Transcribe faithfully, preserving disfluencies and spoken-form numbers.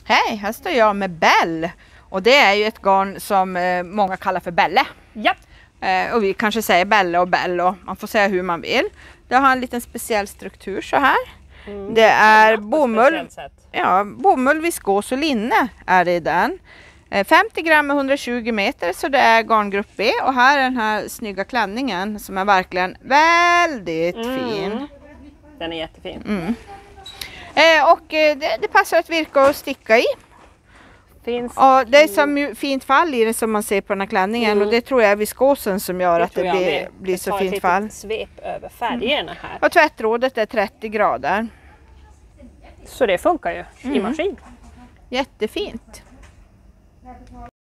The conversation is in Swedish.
Hej, här står jag med Bell. Och det är ju ett garn som eh, många kallar för Belle. Ja. Eh, och vi kanske säger Belle och Bell och man får säga hur man vill. Det har en liten speciell struktur så här. Mm, det är på bomull, speciellt sätt. ja, bomull, viskos och linne är det i den. Eh, femtio gram med hundratjugo meter, så det är garngrupp B. Och här är den här snygga klänningen som är verkligen väldigt Mm. fin. Den är jättefin. Mm. Eh, och eh, det, det passar att virka och sticka i. Finns Och det är som ju fint fall i det som man ser på den här klänningen. Mm. Och det tror jag är viskosen som gör det att tror det jag blir, med. blir Det så tar fint ett fall. litet svep över färgerna här. Och tvättrådet är trettio grader. Så det funkar ju i Mm. maskin. Jättefint.